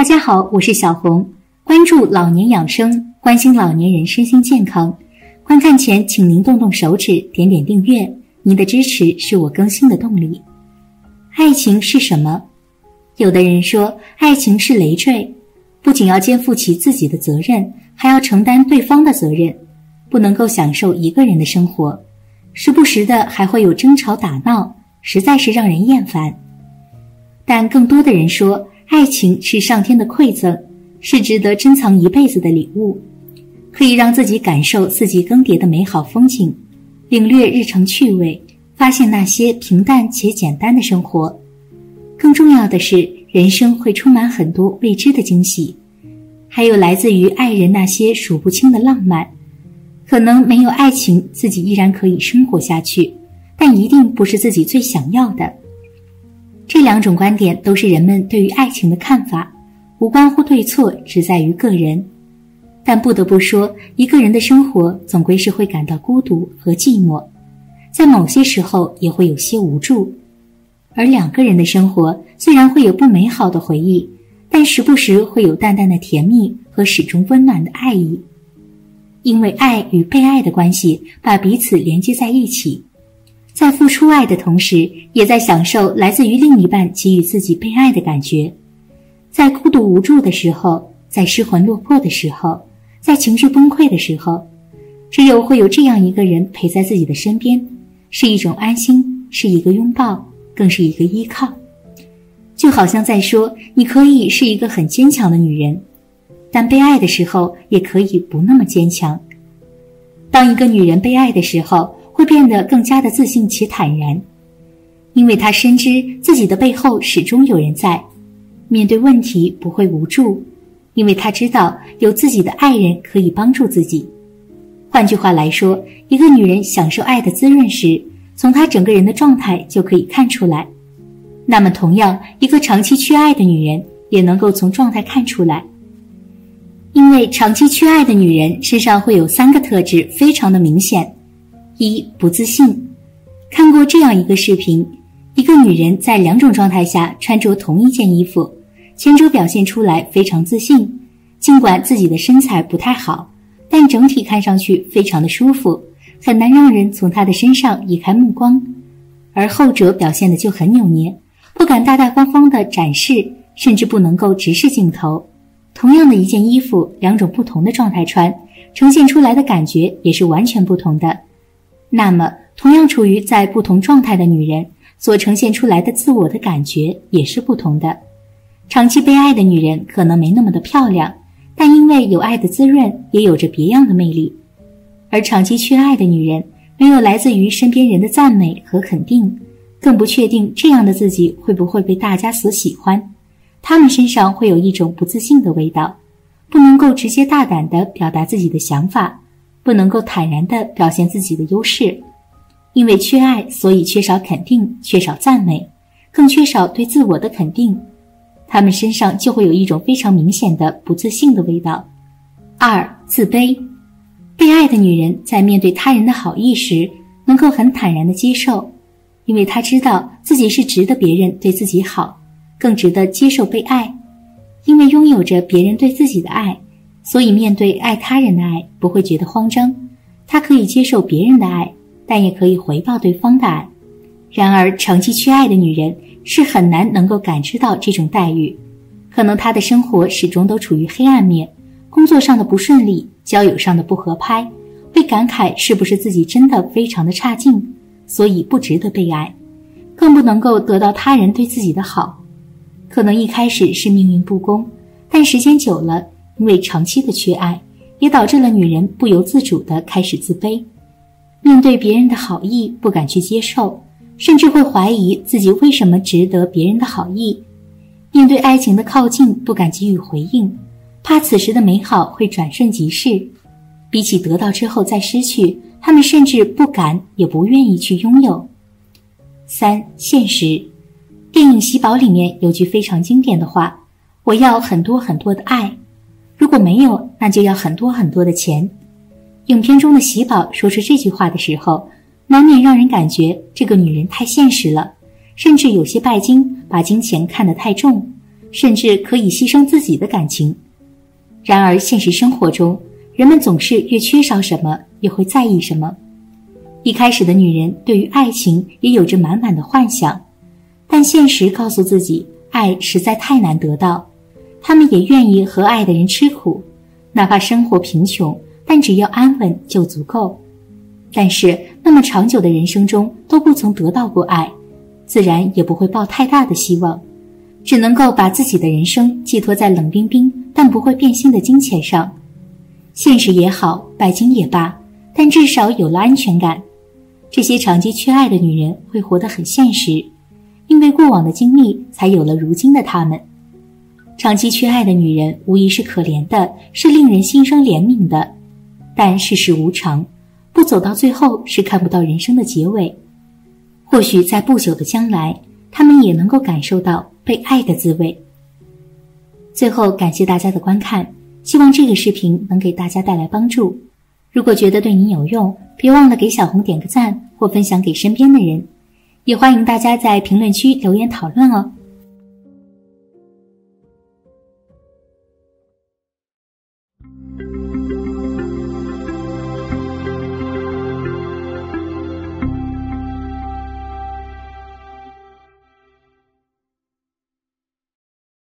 家好，我是小红，关注老年养生，关心老年人身心健康。观看前请您动动手指，点点订阅，您的支持是我更新的动力。爱情是什么？有的人说，爱情是累赘，不仅要肩负起自己的责任，还要承担对方的责任，不能够享受一个人的生活，时不时的还会有争吵打闹，实在是让人厌烦。但更多的人说，爱情是上天的馈赠，是值得珍藏一辈子的礼物，可以让自己感受四季更迭的美好风景，领略日常趣味，发现那些平淡且简单的生活。更重要的是，人生会充满很多未知的惊喜，还有来自于爱人那些数不清的浪漫。可能没有爱情，自己依然可以生活下去，但一定不是自己最想要的。这两种观点都是人们对于爱情的看法，无关乎对错，只在于个人。但不得不说，一个人的生活总归是会感到孤独和寂寞，在某些时候也会有些无助。而两个人的生活虽然会有不美好的回忆，但时不时会有淡淡的甜蜜和始终温暖的爱意。因为爱与被爱的关系把彼此连接在一起，在付出爱的同时，也在享受来自于另一半给予自己被爱的感觉。在孤独无助的时候，在失魂落魄的时候，在情绪崩溃的时候，只有会有这样一个人陪在自己的身边，是一种安心，是一个拥抱，更是一个依靠。就好像在说，你可以是一个很坚强的女人，但被爱的时候也可以不那么坚强。当一个女人被爱的时候，会变得更加的自信且坦然，因为她深知自己的背后始终有人在，面对问题不会无助，因为她知道有自己的爱人可以帮助自己。换句话来说，一个女人享受爱的滋润时，从她整个人的状态就可以看出来。那么同样，一个长期缺爱的女人也能够从状态看出来。因为长期缺爱的女人身上会有3个特质非常的明显。一、不自信。看过这样一个视频，一个女人在2种状态下穿着同一件衣服，前者表现出来非常自信，尽管自己的身材不太好，但整体看上去非常的舒服，很难让人从她的身上移开目光。而后者表现的就很扭捏，不敢大大方方地展示，甚至不能够直视镜头。同样的一件衣服，2种不同的状态穿，呈现出来的感觉也是完全不同的。那么同样处于在不同状态的女人所呈现出来的自我的感觉也是不同的。长期被爱的女人可能没那么的漂亮，但因为有爱的滋润，也有着别样的魅力。而长期缺爱的女人没有来自于身边人的赞美和肯定，更不确定这样的自己会不会被大家所喜欢。她们身上会有一种不自信的味道，不能够直接大胆地表达自己的想法，不能够坦然地表现自己的优势。因为缺爱，所以缺少肯定，缺少赞美，更缺少对自我的肯定。他们身上就会有一种非常明显的不自信的味道。2、自卑。被爱的女人在面对他人的好意时，能够很坦然地接受，因为她知道自己是值得别人对自己好，更值得接受被爱。因为拥有着别人对自己的爱，所以面对爱他人的爱不会觉得慌张，他可以接受别人的爱，但也可以回报对方的爱。然而长期缺爱的女人是很难能够感知到这种待遇，可能她的生活始终都处于黑暗面，工作上的不顺利，交友上的不合拍，会感慨是不是自己真的非常的差劲，所以不值得被爱，更不能够得到他人对自己的好。可能一开始是命运不公，但时间久了，因为长期的缺爱，也导致了女人不由自主地开始自卑，面对别人的好意不敢去接受，甚至会怀疑自己为什么值得别人的好意。面对爱情的靠近不敢给予回应，怕此时的美好会转瞬即逝。比起得到之后再失去，他们甚至不敢也不愿意去拥有。3、现实。电影《喜宝》里面有句非常经典的话，我要很多很多的爱，如果没有，那就要很多很多的钱。影片中的喜宝说出这句话的时候，难免让人感觉这个女人太现实了，甚至有些拜金，把金钱看得太重， 甚至可以牺牲自己的感情。然而现实生活中，人们总是越缺少什么，越会在意什么。一开始的女人对于爱情也有着满满的幻想，但现实告诉自己，爱实在太难得到，她们也愿意和爱的人吃苦，哪怕生活贫穷，但只要安稳就足够。但是那么长久的人生中都不曾得到过爱，自然也不会抱太大的希望，只能够把自己的人生寄托在冷冰冰但不会变心的金钱上。现实也好，拜金也罢，但至少有了安全感。这些长期缺爱的女人会活得很现实，因为过往的经历才有了如今的她们。长期缺爱的女人无疑是可怜的，是令人心生怜悯的，但世事无常，不走到最后是看不到人生的结尾。或许在不久的将来，她们也能够感受到被爱的滋味。最后感谢大家的观看，希望这个视频能给大家带来帮助。如果觉得对您有用，别忘了给小红点个赞或分享给身边的人，也欢迎大家在评论区留言讨论哦。